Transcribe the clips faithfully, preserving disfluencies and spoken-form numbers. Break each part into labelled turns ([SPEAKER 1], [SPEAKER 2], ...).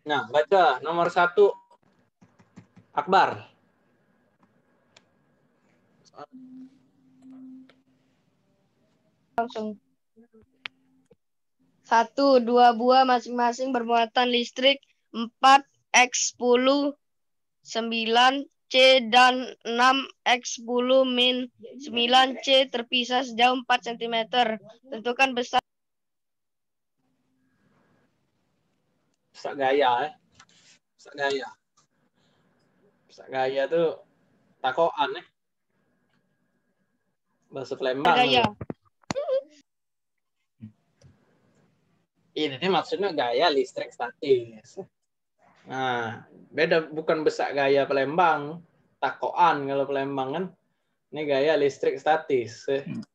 [SPEAKER 1] Nah, baca nomor satu, Akbar.
[SPEAKER 2] Langsung. Satu, dua buah masing-masing bermuatan listrik empat X sepuluh, sembilan C dan enam X sepuluh min sembilan C terpisah sejauh empat sentimeter. Tentukan besar.
[SPEAKER 1] Besar gaya, eh. Besar gaya. Besar gaya tuh takoan, eh. Bahasa Palembang.
[SPEAKER 2] Gaya.
[SPEAKER 1] Ini maksudnya gaya listrik statis. Nah, beda, bukan besar gaya Palembang. Takoan kalau Palembang kan. Ini gaya listrik statis.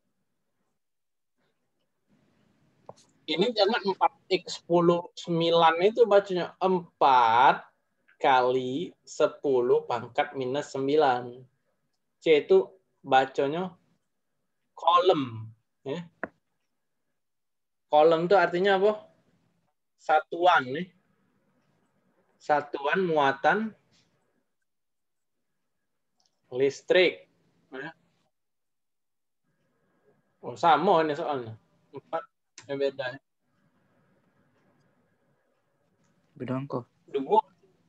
[SPEAKER 1] Ini jangan empat X sepuluh sembilan itu bacanya empat kali sepuluh pangkat minus sembilan. C itu bacanya kolom. Ya. Kolom itu artinya apa? Satuan. Ya. Satuan muatan listrik. Ya. Oh, sama ini soalnya. Empat. Ya beda. Ya.
[SPEAKER 3] Beda angka.
[SPEAKER 1] Dua.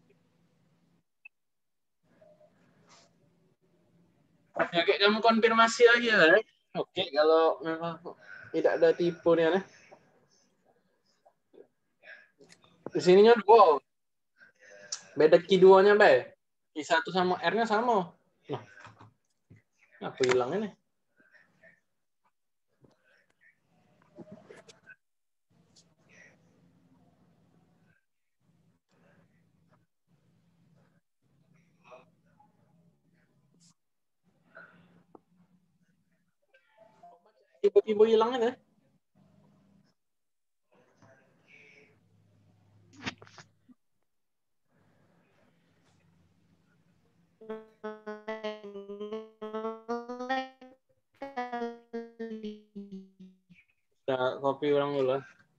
[SPEAKER 1] Oke, kamu konfirmasi lagi ya. Oke, kalau memang tidak ada tipu nih ya. Di sininya dua. Beda Q dua-nya, Bay. Q satu sama R-nya sama. Nah, apa hilang ini? Tiba-tiba hilang aja. Kita copy ulang dulu.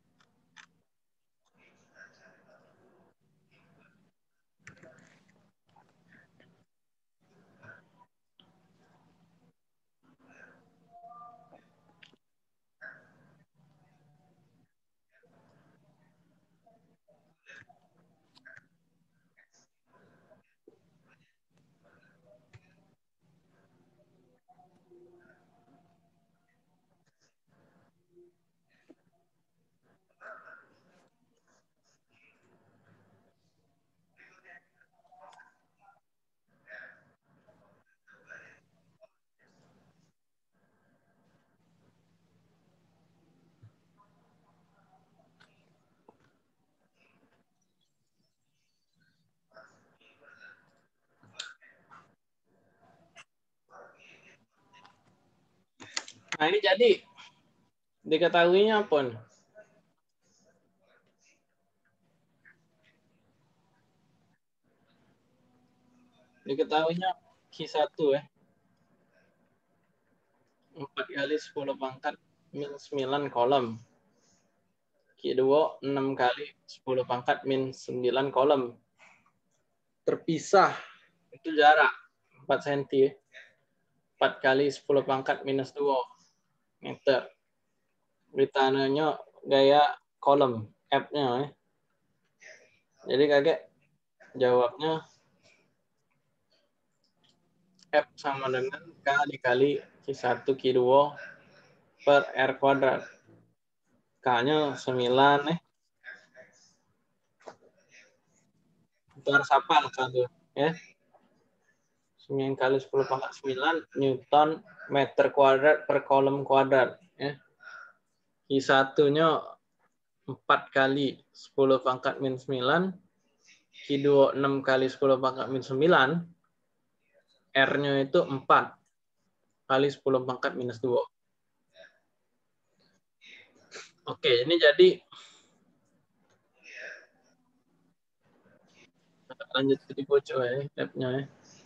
[SPEAKER 1] Nah, ini jadi diketahuinya apa? Diketahuinya Q satu ya. empat kali sepuluh pangkat min sembilan kolom. Q dua enam kali sepuluh pangkat min sembilan kolom. Terpisah itu jarak empat sentimeter. empat kali sepuluh pangkat minus dua meter. Beritanya gaya kolom F-nya ya. Jadi kakek jawabnya F sama dengan K dikali Q satu Q dua per R kuadrat. K-nya sembilan eh. Itu harus hafal satu ya. sembilan kali sepuluh pangkat sembilan Newton meter kuadrat per kolom kuadrat ya. Q satu-nya empat kali sepuluh pangkat min sembilan, Q dua enam kali sepuluh pangkat min sembilan, R-nya itu empat kali sepuluh pangkat minus dua. Oke, ini jadi lanjut ke bocor ya, F-nya ya.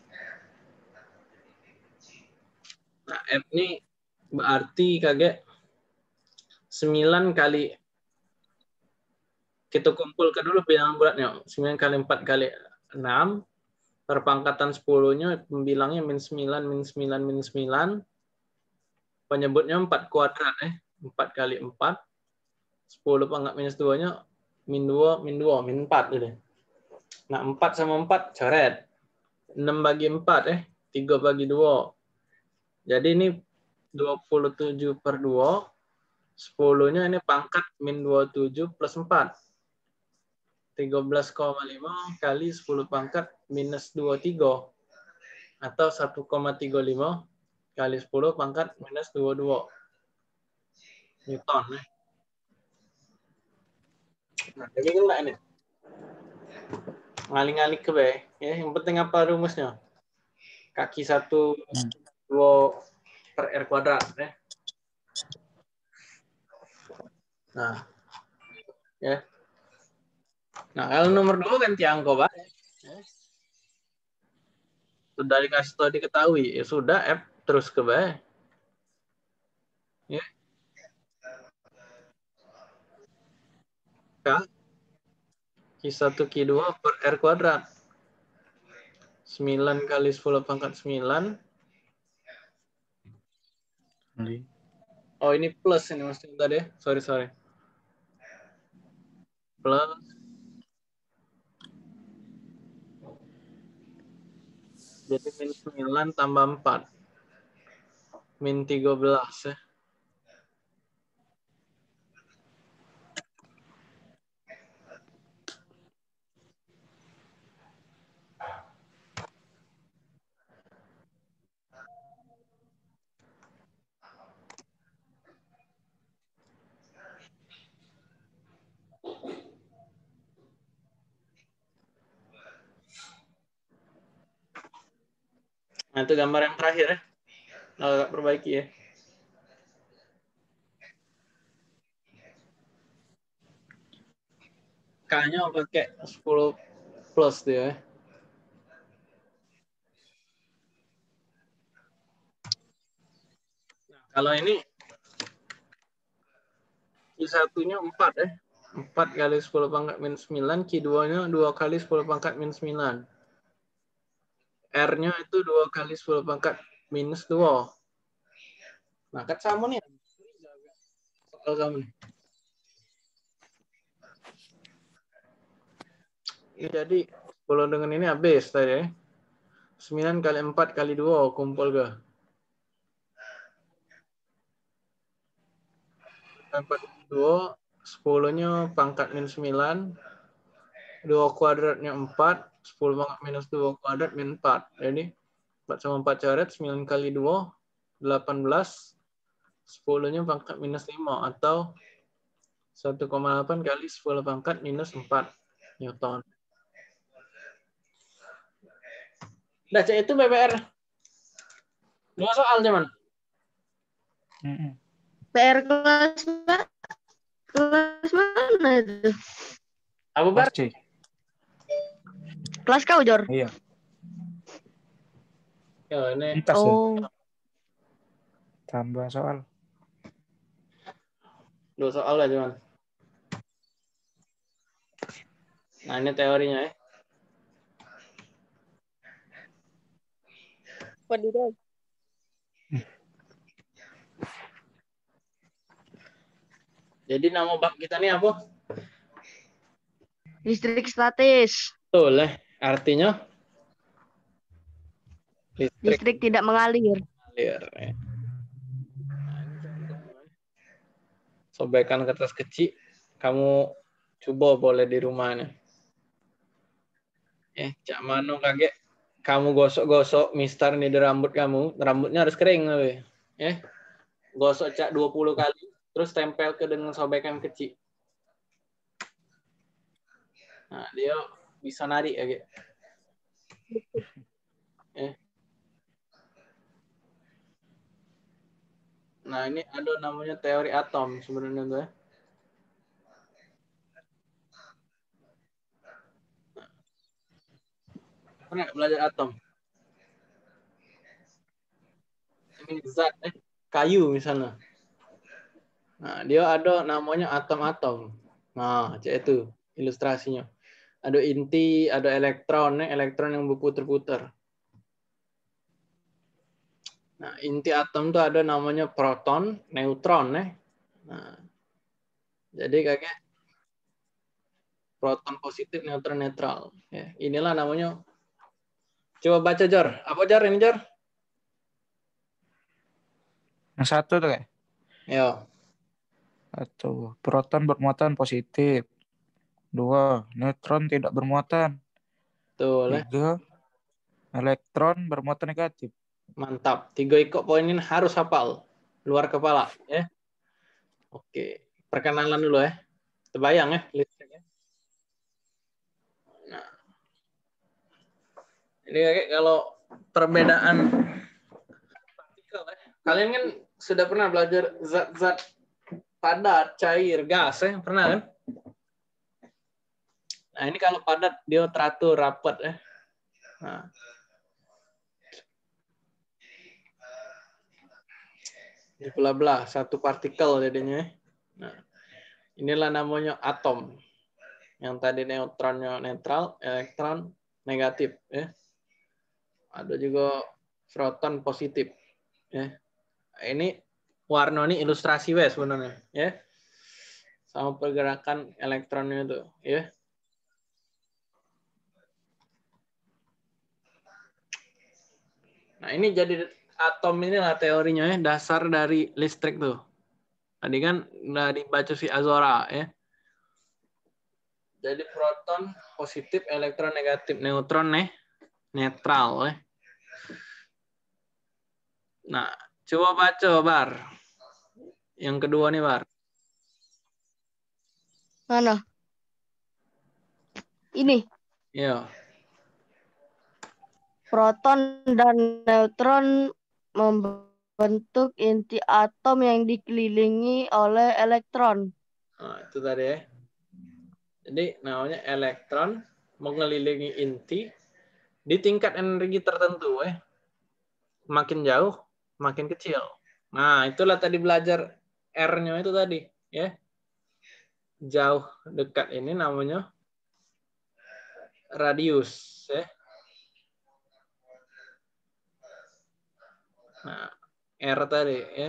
[SPEAKER 1] Nah, F ini berarti kakek sembilan kali Kita kumpulkan dulu bilangan bulatnya. sembilan kali empat kali enam. Perpangkatan sepuluh-nya, pembilangnya min sembilan, min sembilan, min sembilan. Penyebutnya empat kuadrat. Eh. empat kali empat. sepuluh pangkat minus dua-nya min dua, min dua, min empat. Gitu. Nah, empat sama empat, coret. enam bagi empat, eh. tiga bagi dua. Jadi ini dua puluh tujuh per dua. sepuluh-nya ini pangkat min dua puluh tujuh plus empat. tiga belas koma lima kali sepuluh pangkat minus dua puluh tiga. Atau satu koma tiga lima kali sepuluh pangkat minus dua puluh dua. Newton. Nah, jadi enggak ini. Ngali-ngali ke B. Ya, yang penting apa rumusnya? Kaki satu, dua per R kuadrat. Ya. Nah, ya. Nah, kalau nomor dua ganti angka, Pak. Sudah dikasih tahu diketahui, ya sudah F terus ke B. Ya. K Q satu Q dua per R kuadrat. sembilan kali sepuluh pangkat sembilan. Oh, ini plus ini maksudnya tadi. Sorry, sorry. Plus jadi min sembilan tambah empat. Min tiga belas ya. Nah, itu gambar yang terakhir ya. Agak perbaiki ya. K-nya pakai sepuluh plus dia ya. Nah, kalau ini Q satu-nya empat ya. empat kali sepuluh pangkat min sembilan. Q dua-nya dua kali sepuluh pangkat min sembilan. R-nya itu dua kali sepuluh pangkat minus dua. Nah, kan sama nih. Soal kamu nih. Jadi, kalau dengan ini habis tadi ya. sembilan kali empat kali dua kumpul ke. empat kali dua, sepuluh-nya pangkat min sembilan. dua kuadratnya empat. sepuluh pangkat minus dua kuadrat min empat. Jadi, empat sama empat coret, sembilan kali dua, delapan belas. sepuluh-nya pangkat minus lima. Atau satu koma delapan kali sepuluh pangkat minus empat Newton. Nah, itu B P R. Dua soal, teman.
[SPEAKER 2] P R kelas kelas mana itu?
[SPEAKER 1] Apa Bar?
[SPEAKER 3] C.
[SPEAKER 2] Kelas kau, Jor?
[SPEAKER 3] Iya.
[SPEAKER 1] Ya, ini.
[SPEAKER 3] Entas
[SPEAKER 2] Oh.
[SPEAKER 3] ya. Tambah soal.
[SPEAKER 1] Dua soal lah, teman. Nah, ini teorinya ya.
[SPEAKER 2] Waduh.
[SPEAKER 1] Jadi nama bab kita ini apa?
[SPEAKER 2] Listrik statis.
[SPEAKER 1] Betul, eh. Artinya listrik,
[SPEAKER 2] Listrik tidak mengalir.
[SPEAKER 1] mengalir. Ya. Sobekkan kertas kecil. Kamu coba boleh di rumahnya. Eh, cak mano kaget. Kamu gosok-gosok mister nih di rambut kamu. Rambutnya harus kering. Eh, gosok cak dua puluh kali. Terus tempel ke dengan sobekan kecil. Nah, dia bisa narik ya, gitu. Eh. Nah, ini ada namanya teori atom sebenarnya tuh ya. Pernah belajar atom? Ini zat eh kayu misalnya. Nah, dia ada namanya atom-atom. Nah, cek itu. ilustrasinya. Ada inti, ada elektron, elektron yang berputar-putar. Nah, inti atom itu ada namanya proton, neutron, ya. Nah, jadi kayak proton positif, neutron netral. Ya, inilah namanya. Coba baca Jar. Apa Jar ini Jar?
[SPEAKER 3] Yang satu tuh kayak.
[SPEAKER 1] Ya.
[SPEAKER 3] Satu, proton bermuatan positif. Dua, neutron tidak bermuatan.
[SPEAKER 1] Tuh,
[SPEAKER 3] Tiga, elektron bermuatan negatif.
[SPEAKER 1] mantap. Tiga ikut poin ini harus hafal. Luar kepala. Ya. Oke. Perkenalan dulu ya. Terbayang ya listriknya. Nah. Ini kayak kalau perbedaan partikel ya. Kalian kan sudah pernah belajar zat-zat padat, cair, gas ya. Pernah kan? Nah, ini kalau padat dia teratur rapat ya. Nah. Ini belah-belah satu partikel jadinya. Nah, inilah namanya atom. Yang tadi neutronnya netral, elektron negatif ya. Ada juga proton positif ya. Ini warna ini ilustrasi wes sebenarnya ya. Sama pergerakan elektronnya itu ya. Nah, ini jadi atom inilah teorinya ya, dasar dari listrik tuh. Tadi kan udah dibaca si Azora ya. Jadi proton positif, elektron negatif, neutron nih netral ya. Nah, coba baca Bar. Yang kedua nih Bar.
[SPEAKER 2] Mana? Ini.
[SPEAKER 1] Iya.
[SPEAKER 2] Proton dan neutron membentuk inti atom yang dikelilingi oleh elektron.
[SPEAKER 1] Nah, itu tadi ya. Jadi namanya elektron mengelilingi inti di tingkat energi tertentu ya. Makin jauh, makin kecil. Nah, itulah tadi belajar R-nya itu tadi ya. Jauh dekat ini namanya radius ya. Nah, R tadi ya.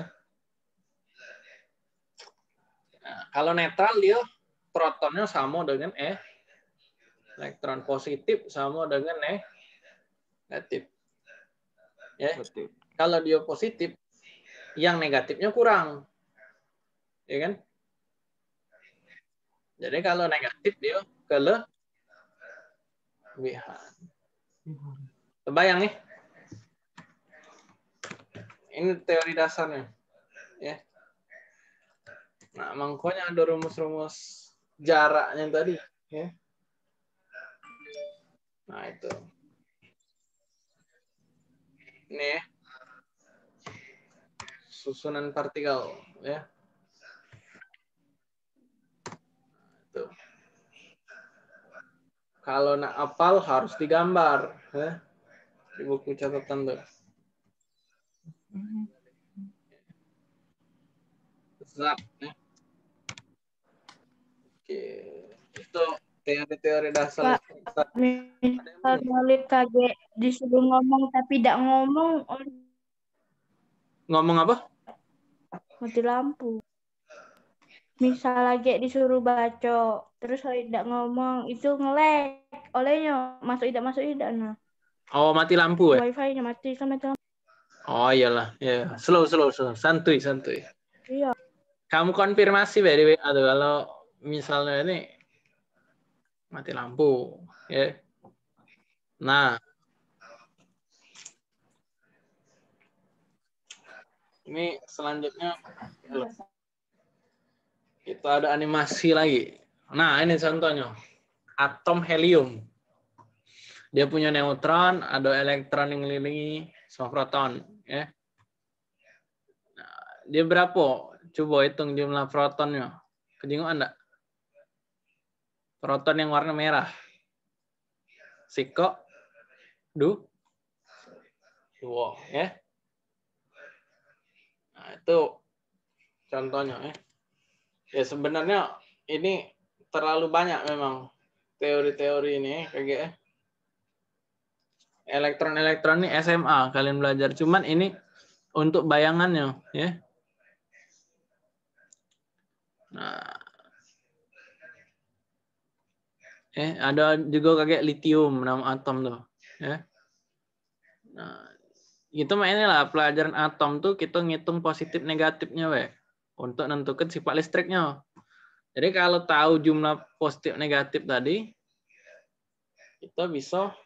[SPEAKER 1] Nah, kalau netral dia protonnya sama dengan E. Elektron positif sama dengan negatif. Ya.
[SPEAKER 3] Betul.
[SPEAKER 1] Kalau dia positif, yang negatifnya kurang. Ya kan? Jadi kalau negatif dia kelebihan. Terbayang nih? Ini teori dasarnya. Ya. Nah, makanya ada rumus-rumus jaraknya tadi. Ya. Nah, itu. Ini ya. Susunan partikel. Ya. Tuh. Kalau nak apal harus digambar. Ya. Di buku catatan tuh. Zat. Ya. Oke. Itu teori-teori dasar.
[SPEAKER 4] Pak, misal Nolip kaget disuruh ngomong tapi tidak ngomong,
[SPEAKER 1] Ngomong apa?
[SPEAKER 4] mati lampu. Misal lagi disuruh baca, terus tidak ngomong, itu ngelek. Olehnya masuk tidak masuk tidak nah.
[SPEAKER 1] Oh, mati lampu ya?
[SPEAKER 4] Wifi-nya mati kan mati lampu.
[SPEAKER 1] Oh iyalah, ya. Slow, slow, slow. Santuy, santuy.
[SPEAKER 4] Iya.
[SPEAKER 1] Kamu konfirmasi by the way, atau kalau misalnya ini mati lampu, ya. Nah, ini selanjutnya kita ada animasi lagi. Nah, ini contohnya atom helium. Dia punya neutron, ada elektron yang mengelilingi sama proton, ya. Nah, dia berapa? Coba hitung jumlah protonnya. Kejingan enggak? Proton yang warna merah. Siko, du, dua, ya. Nah, itu contohnya ya. Ya sebenarnya ini terlalu banyak memang teori-teori ini kayak elektron-elektron ini S M A kalian belajar. Cuman ini untuk bayangannya, ya. Nah, eh ada juga kayak litium nama atom tuh, ya. Nah, itu mainnya lah pelajaran atom tuh kita ngitung positif negatifnya, we, untuk nentukan sifat listriknya. Jadi kalau tahu jumlah positif negatif tadi, kita bisa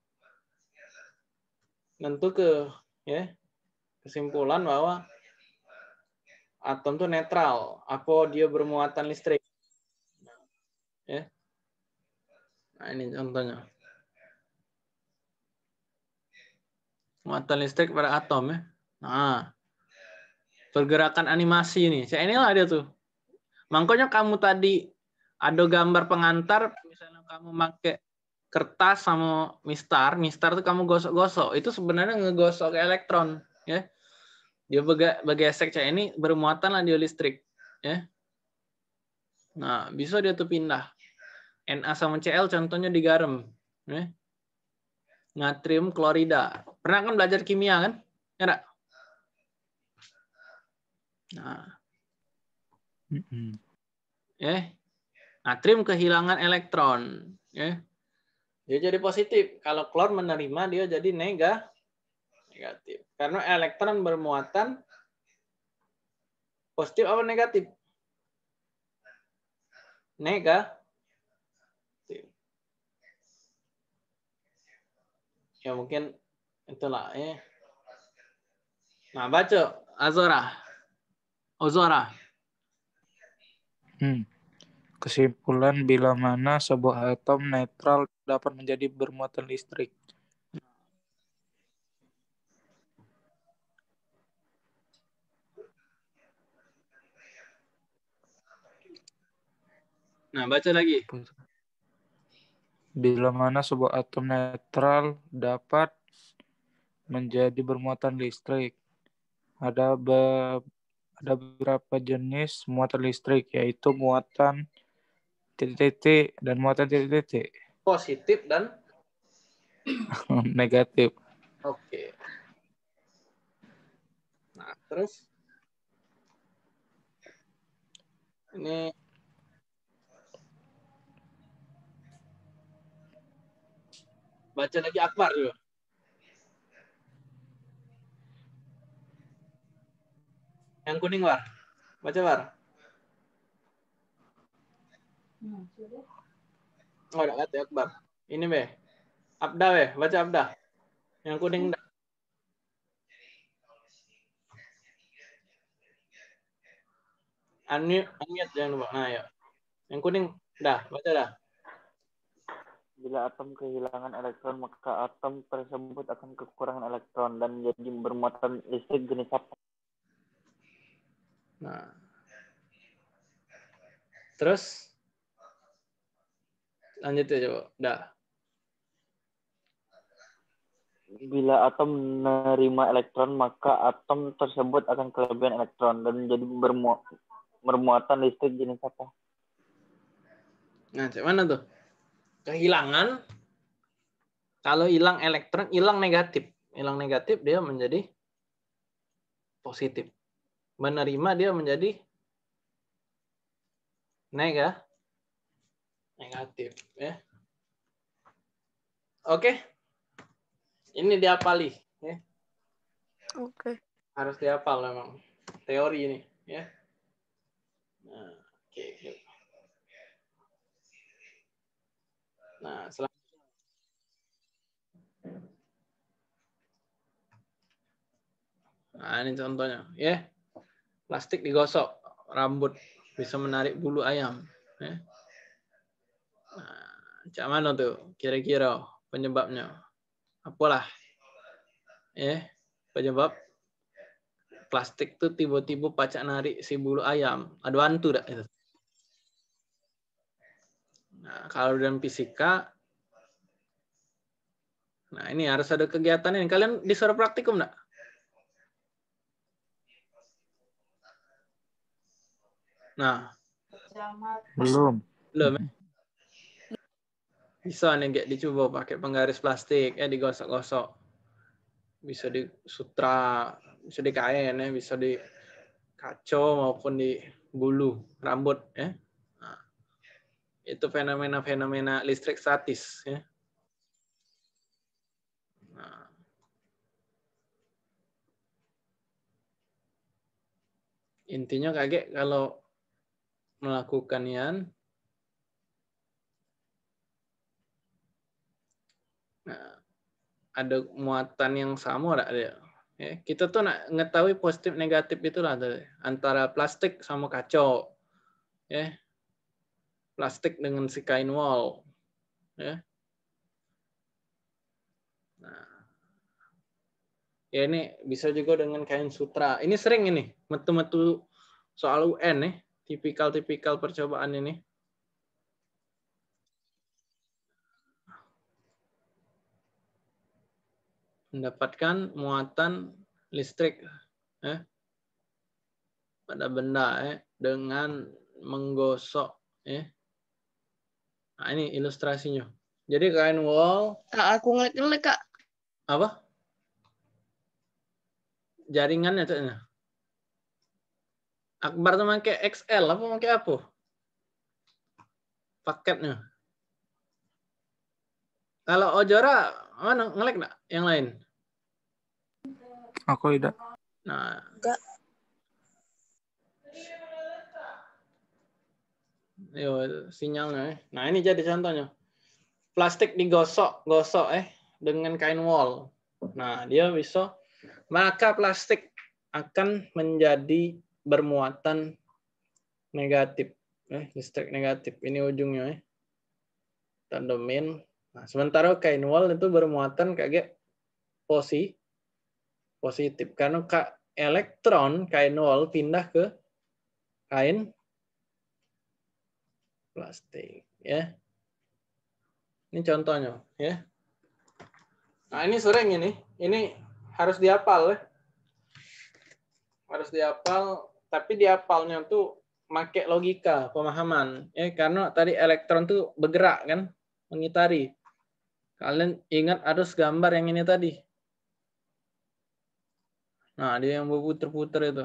[SPEAKER 1] nentu ke, ya, kesimpulan bahwa atom itu netral, apa dia bermuatan listrik. Ya. Nah, ini contohnya. Muatan listrik pada atom, ya. Nah, pergerakan animasi ini. Saya inilah dia tuh. Makanya kamu tadi ada gambar pengantar, misalnya kamu pakai kertas sama mistar, mistar tuh kamu gosok-gosok, itu sebenarnya ngegosok ke elektron, ya. Dia bergesek kayak ini bermuatan lah dia listrik, ya. Nah, bisa dia tuh pindah. Na sama Cl contohnya di garam, ya. Natrium klorida. Pernah kan belajar kimia kan? Ya enggak? Nah.
[SPEAKER 3] Mm-mm.
[SPEAKER 1] Ya. Natrium kehilangan elektron, ya. Dia jadi positif. Kalau klor menerima dia jadi nega, negatif. Karena elektron bermuatan positif apa negatif? Negatif. Ya mungkin itulah, ya. Nah, baca Azora. Ozora.
[SPEAKER 3] Hmm. Kesimpulan bila mana sebuah atom netral dapat menjadi bermuatan listrik.
[SPEAKER 1] Nah, baca lagi.
[SPEAKER 3] Bila mana sebuah atom netral dapat menjadi bermuatan listrik. Ada be ada beberapa jenis muatan listrik, yaitu muatan titik-titik dan muatan titik-titik.
[SPEAKER 1] Positif dan
[SPEAKER 3] Negatif.
[SPEAKER 1] oke. Nah, terus ini baca lagi Akbar juga. Yang kuning, War. Baca, War. Oh, udah kata Akbar. Ini, Be. Abda, Be. Baca Abda. Yang kuning, dah. Unmute, unmute jangan lupa. Nah, ya. Yang kuning, dah. Baca dah.
[SPEAKER 5] Bila atom kehilangan elektron, maka atom tersebut akan kekurangan elektron dan menjadi bermuatan listrik jenis apa?
[SPEAKER 1] Nah. Terus lanjut ya coba. Dah.
[SPEAKER 5] Bila atom menerima elektron, maka atom tersebut akan kelebihan elektron dan menjadi bermu bermuatan listrik jenis apa?
[SPEAKER 1] Nah, cek mana tuh? Kehilangan. Kalau hilang elektron, hilang negatif. Hilang negatif dia menjadi positif. Menerima dia menjadi nega, negatif, ya. Oke. Ini diapali, ya.
[SPEAKER 2] Oke.
[SPEAKER 1] Harus dihafal memang teori ini, ya. Nah, oke. Nah, selanjutnya. Nah, ini contohnya, ya. Plastik digosok, rambut bisa menarik bulu ayam, ya. Nah, cak mana tuh kira-kira penyebabnya? Apalah, ya, penyebab plastik tuh tiba-tiba pacak narik si bulu ayam. Ada hantu dak itu? Nah, kalau dalam fisika, nah ini harus ada kegiatan ini. Kalian disuruh praktikum enggak? Nah,
[SPEAKER 3] Belum.
[SPEAKER 1] Belum. Bisa nih kayak dicoba pakai penggaris plastik, ya digosok-gosok. Bisa di sutra, bisa di kain, ya, bisa di kacau maupun di bulu rambut, ya. Nah, itu fenomena-fenomena listrik statis, ya. Nah. Intinya kaget kalau melakukan yang nah, ada muatan yang sama enggak ada. Ya, kita tuh nak mengetahui positif negatif itulah antara plastik sama kacau. Ya. Plastik dengan si kain wol. Ya. Nah. Ya ini bisa juga dengan kain sutra. Ini sering ini, metu-metu soal U N nih, tipikal-tipikal percobaan ini. Mendapatkan muatan listrik eh, pada benda eh, dengan menggosok. Eh. Nah ini ilustrasinya. Jadi kain wol.
[SPEAKER 2] Kak, aku ngelek-ngelek, Kak.
[SPEAKER 1] Apa? Jaringannya tuh. Akbar tuh pakai X L apa pakai apa? Paketnya. Kalau Ojora mana ngelek enggak yang lain?
[SPEAKER 3] Aku tidak.
[SPEAKER 1] Nah,
[SPEAKER 2] enggak.
[SPEAKER 1] Yo, sinyalnya. Nah, ini jadi contohnya. Plastik digosok, gosok eh dengan kain wol. Nah, dia bisa maka plastik akan menjadi bermuatan negatif, eh listrik negatif. Ini ujungnya eh. Tandemin. Nah, sementara kain wol itu bermuatan kayak posi positif karena kak elektron kain wol pindah ke kain plastik ya. Ini contohnya ya. Nah, ini sering ini. Ini harus dihafal ya. Harus dihafal, tapi dihafalnya tuh pakai logika, pemahaman ya karena tadi elektron tuh bergerak kan, mengitari. Kalian ingat arus gambar yang ini tadi. Nah, dia yang berputar-putar itu.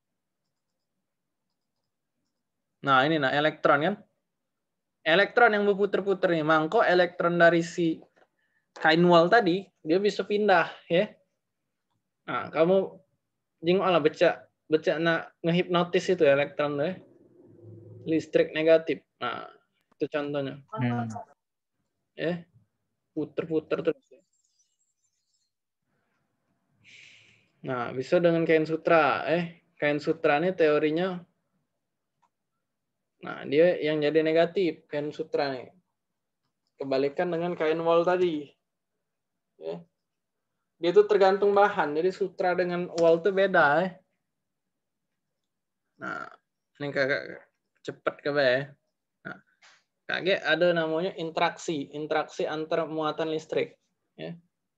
[SPEAKER 1] Nah, ini nah elektron kan. Elektron yang berputar-putar nih, mangko elektron dari si kain wol tadi, dia bisa pindah ya. Nah, kamu jengok lah baca baca nak ngehipnotis itu elektron ya. Listrik negatif. Nah, itu contohnya.
[SPEAKER 3] Hmm.
[SPEAKER 1] Ya. Puter-puter terus. Nah, bisa dengan kain sutra. Eh, kain sutra ini teorinya. Nah, dia yang jadi negatif, kain sutra nih. Kebalikan dengan kain wol tadi. Ya. Dia itu tergantung bahan. Jadi sutra dengan wol itu beda. Eh. Nah, ini kakak cepat ke ya. Nah, kakak ada namanya interaksi. Interaksi antar muatan listrik. Ya.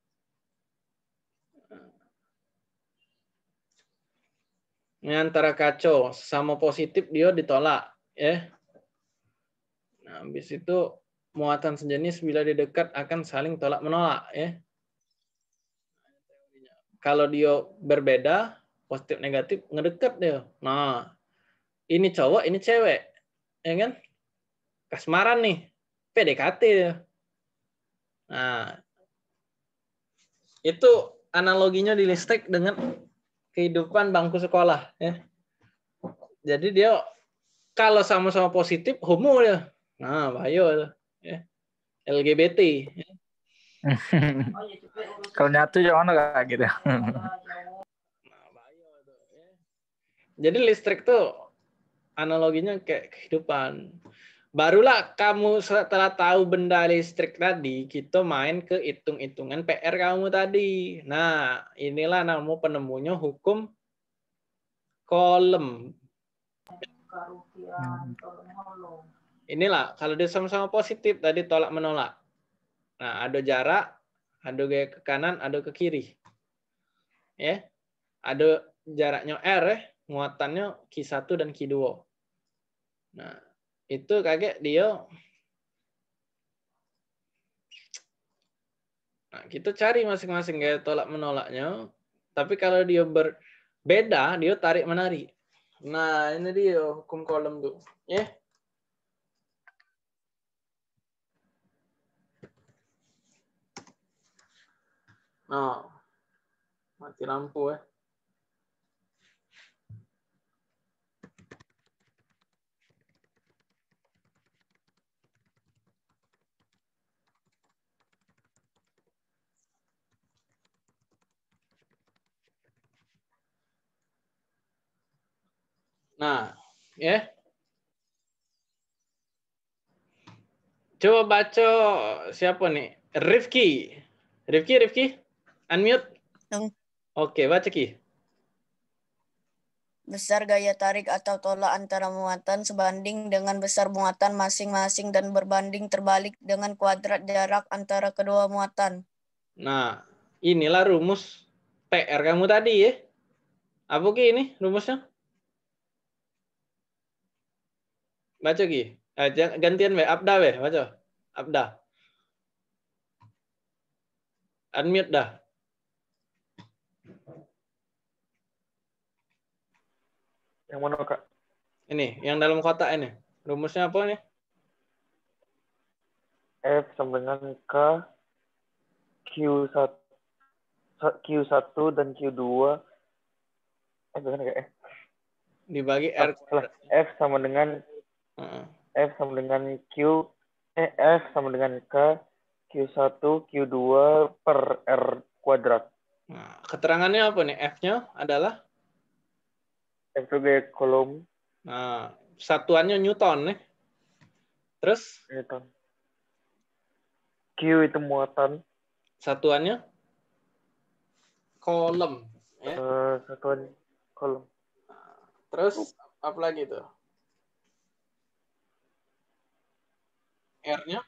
[SPEAKER 1] Ini antara kacau sama positif dia ditolak ya. Nah, habis itu muatan sejenis bila di dekat akan saling tolak menolak ya. Kalau dia berbeda positif negatif ngedekat dia. Nah, ini cowok, ini cewek. Ya kan? Kasmaran nih. P D K T dia. Nah, itu analoginya di listrik dengan kehidupan bangku sekolah ya. Jadi dia kalau sama-sama positif homo dia. Nah, bahaya ya. L G B T. Ya.
[SPEAKER 3] Kalau nyatu jangan kayak gitu.
[SPEAKER 1] Nah, bahaya tuh ya. Jadi listrik tuh analoginya kayak kehidupan. Barulah kamu setelah tahu benda listrik tadi, kita main ke hitung-hitungan P R kamu tadi. Nah, inilah nama penemunya hukum Coulomb. Inilah, kalau dia sama-sama positif, tadi tolak menolak. Nah, ada jarak, ada gaya ke kanan, ada ke kiri. Ya, ada jaraknya R, ya, muatannya Q satu dan Q dua. Nah, itu kakek dia. Nah, kita cari masing-masing gaya tolak menolaknya. Tapi kalau dia berbeda, dia tarik menarik. Nah, ini dia hukum kolom tuh. Ya. Yeah. Nah, mati lampu ya. Nah, ya. Yeah. Coba baca siapa nih? Rifki. Rifki, Rifki. Unmute.
[SPEAKER 6] Hmm.
[SPEAKER 1] Oke, baca Ki.
[SPEAKER 6] Besar gaya tarik atau tolak antara muatan sebanding dengan besar muatan masing-masing dan berbanding terbalik dengan kuadrat jarak antara kedua muatan.
[SPEAKER 1] Nah, inilah rumus P R kamu tadi ya. Apa Ki ini rumusnya? Baca Ki. Eh, gantian we, Abda we, baca. Abda. Unmute dah.
[SPEAKER 5] Yang mana Kak?
[SPEAKER 1] Ini, yang dalam kotak ini. Rumusnya apa nih?
[SPEAKER 5] F sama dengan K, Q satu, Q satu dan Q dua. Eh, bagaimana kayak?
[SPEAKER 1] Dibagi
[SPEAKER 5] Oh,
[SPEAKER 1] R.
[SPEAKER 5] F sama dengan
[SPEAKER 1] Uh,
[SPEAKER 5] F sama dengan Q, eh, F sama dengan K, Q satu, Q dua per R kuadrat.
[SPEAKER 1] Nah, keterangannya apa nih? F-nya adalah?
[SPEAKER 5] F itu gaya kolom.
[SPEAKER 1] Nah, satuannya Newton nih. Terus?
[SPEAKER 5] Newton. Q itu muatan.
[SPEAKER 1] Satuannya? Kolom. Ya.
[SPEAKER 5] Uh, satuan kolom.
[SPEAKER 1] Terus apa lagi tuh? R-nya?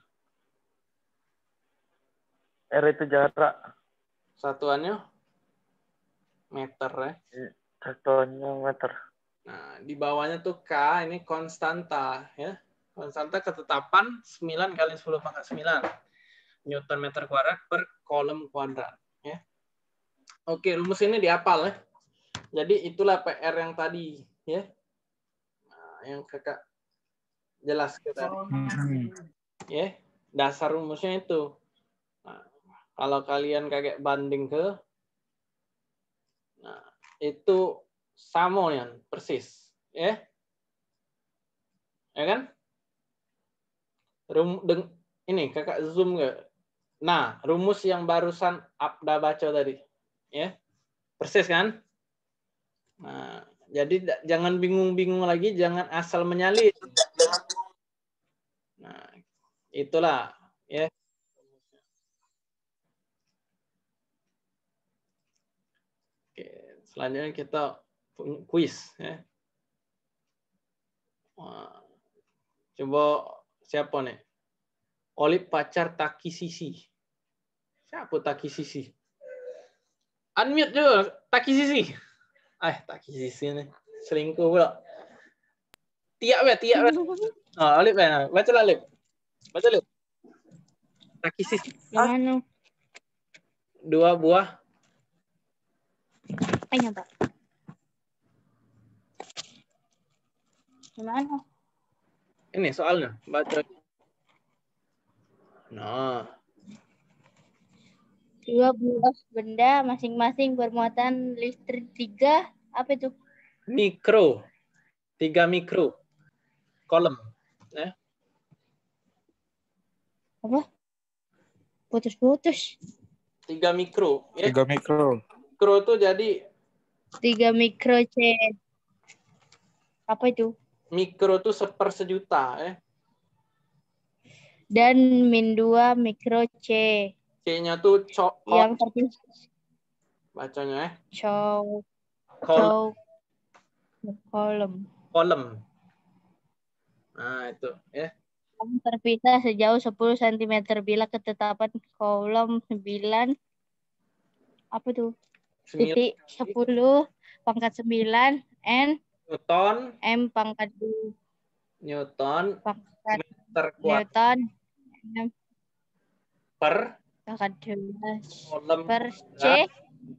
[SPEAKER 5] R itu jarak.
[SPEAKER 1] Satuannya? Meter ya.
[SPEAKER 5] Satuannya meter.
[SPEAKER 1] Nah, di bawahnya tuh K, ini konstanta ya. Konstanta ketetapan sembilan kali sepuluh pangkat sembilan Newton meter kuadrat per kolom kuadrat ya. Oke, rumus ini dihafal ya. Jadi itulah P R yang tadi ya. Nah, yang Kakak jelas kita. Ya, dasar rumusnya itu. Nah, kalau kalian kakek banding ke nah, itu sama ya, persis, ya. Ya kan? Rum deng, ini Kakak zoom nggak? Nah, rumus yang barusan Abda baca tadi, ya. Persis kan? Nah, jadi jangan bingung-bingung lagi, jangan asal menyalin. Nah, itulah ya. Oke, selanjutnya kita kuis ya. Wah, coba siapa nih? Olip pacar Taki Sisi. Siapa Taki Sisi? Unmute juga Taki Sisi. Eh, Taki Sisi nih. Selingkuh pula. Tiak be, tiak be. Oh, Olip be. Baca lah, Olip. Baca, Olip. Taki Sisi.
[SPEAKER 4] Yang mana?
[SPEAKER 1] Dua buah.
[SPEAKER 4] Ayo, Pak. Gimana?
[SPEAKER 1] Ini soalnya. Baca. Nah.
[SPEAKER 4] Dua buah benda masing-masing bermuatan listrik tiga. Apa itu?
[SPEAKER 1] Mikro. Tiga mikro. Kolom. Ya.
[SPEAKER 4] Apa? Putus-putus.
[SPEAKER 1] Tiga mikro. Ya.
[SPEAKER 3] Tiga mikro.
[SPEAKER 1] Mikro tuh jadi.
[SPEAKER 4] Tiga mikro C. Apa itu?
[SPEAKER 1] Mikro tuh seper sejuta. Ya.
[SPEAKER 4] Dan min dua mikro C.
[SPEAKER 1] C-nya tuh cok.
[SPEAKER 4] Yang terpisah.
[SPEAKER 1] Bacanya ya.
[SPEAKER 4] Cow.
[SPEAKER 1] Kolom.
[SPEAKER 4] Kolom.
[SPEAKER 1] Kolom. Nah, itu ya.
[SPEAKER 4] Terpisah sejauh sepuluh sentimeter bila ketetapan kolom sembilan apa tuh? Titik sepuluh pangkat sembilan N
[SPEAKER 1] Newton
[SPEAKER 4] M pangkat dua
[SPEAKER 1] Newton
[SPEAKER 4] Pangkat
[SPEAKER 1] meter kuadrat
[SPEAKER 4] Newton enam
[SPEAKER 1] per
[SPEAKER 4] pangkat dua
[SPEAKER 1] kolom
[SPEAKER 4] per C
[SPEAKER 1] kuadrat.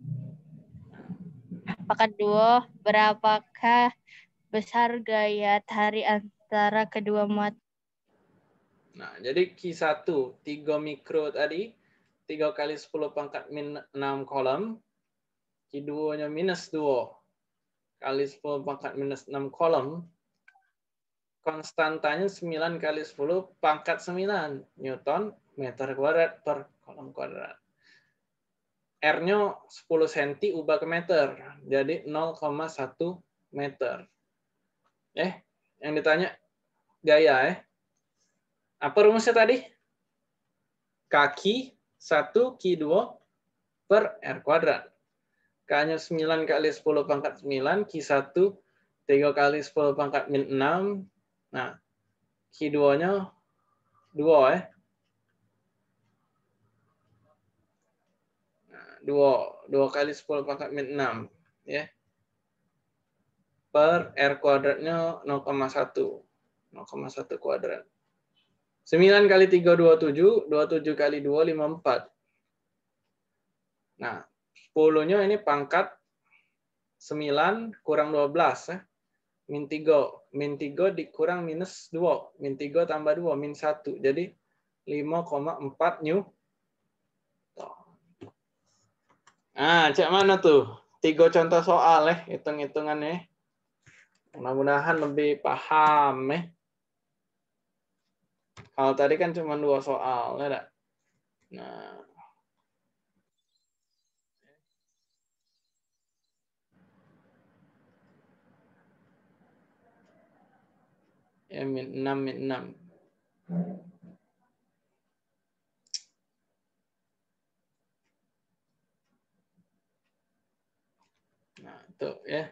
[SPEAKER 4] pangkat dua. Berapakah besar gaya tarik antara kedua muatan?
[SPEAKER 1] Nah, jadi Q satu, tiga mikro tadi, tiga kali sepuluh pangkat min enam kolom. Q dua-nya minus dua kali sepuluh pangkat minus enam kolom. Konstantanya sembilan kali sepuluh pangkat sembilan Newton meter kuadrat per kolom kuadrat. R-nya sepuluh sentimeter ubah ke meter. Jadi nol koma satu meter. Eh, yang ditanya gaya eh. Apa rumusnya tadi? Kaki satu Q dua per R kuadrat. K-nya sembilan kali sepuluh pangkat sembilan, Q satu tiga kali sepuluh pangkat min enam. Nah, Q dua-nya dua eh. dua, dua kali sepuluh pangkat min enam. Ya. Per R kuadratnya nol koma satu. nol koma satu kuadrat. sembilan kali tiga, dua puluh tujuh. dua puluh tujuh kali dua, lima puluh empat. Nah, sepuluh-nya ini pangkat sembilan kurang dua belas. Eh. Min tiga. Min tiga dikurang minus dua. Min tiga tambah dua, min satu. Jadi lima koma empat Newton. Ah, cek mana tuh? Tiga contoh soal eh, hitung-hitungannya. Mudah-mudahan lebih paham eh. Kalau tadi kan cuma dua soal, ya. Nah. Ya, min enam, min enam. Nah, itu ya.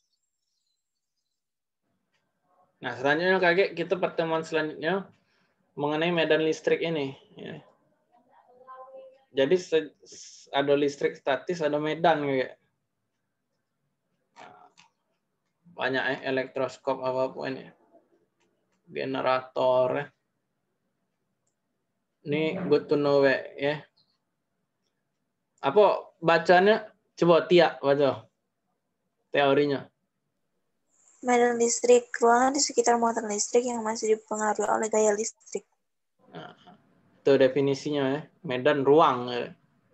[SPEAKER 1] Nah, selanjutnya kakek kita pertemuan selanjutnya mengenai medan listrik ini. Ya. Jadi ada listrik statis, ada medan kakek. Banyak ya, elektroskop apapun ya. Generator ya. Ini good to know ya. Apa bacanya? Coba Tia baca teorinya.
[SPEAKER 7] Medan listrik, ruangan di sekitar muatan listrik yang masih dipengaruhi oleh gaya listrik.
[SPEAKER 1] Nah, itu definisinya ya, medan ruang. Ya.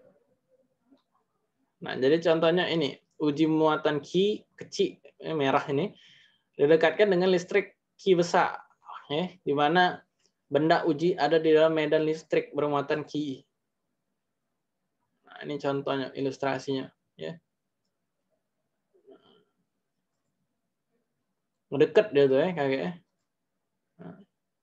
[SPEAKER 1] Nah, jadi contohnya ini, uji muatan Q kecil, eh, merah ini, didekatkan dengan listrik Q besar, ya, di mana benda uji ada di dalam medan listrik bermuatan Q. Nah, ini contohnya, ilustrasinya. Ya. Mendekat dia tuh ya, kayaknya. Nah.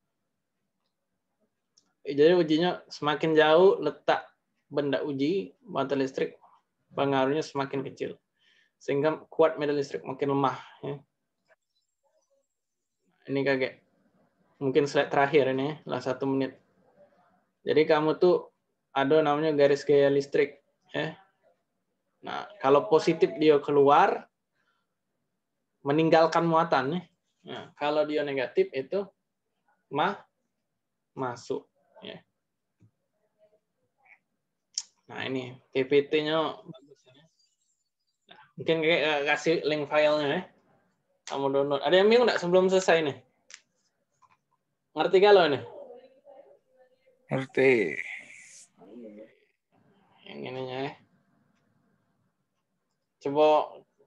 [SPEAKER 1] Jadi ujinya semakin jauh letak benda uji muatan listrik, pengaruhnya semakin kecil. Sehingga kuat medan listrik makin lemah. Ya. Ini kakek. Mungkin slide terakhir ini, lah satu menit. Jadi kamu tuh ada namanya garis gaya listrik. Ya. Nah, kalau positif dia keluar, meninggalkan muatan. Ya. Nah, kalau dia negatif itu mah masuk. Ya. Nah, ini P P T-nya bagus. Ya. Nah, mungkin kayak kasih link filenya ya. Kamu download. Ada yang bingung nggak sebelum selesai nih? Ngerti kalau ini?
[SPEAKER 3] Ngerti.
[SPEAKER 1] Yang ininya ya. Coba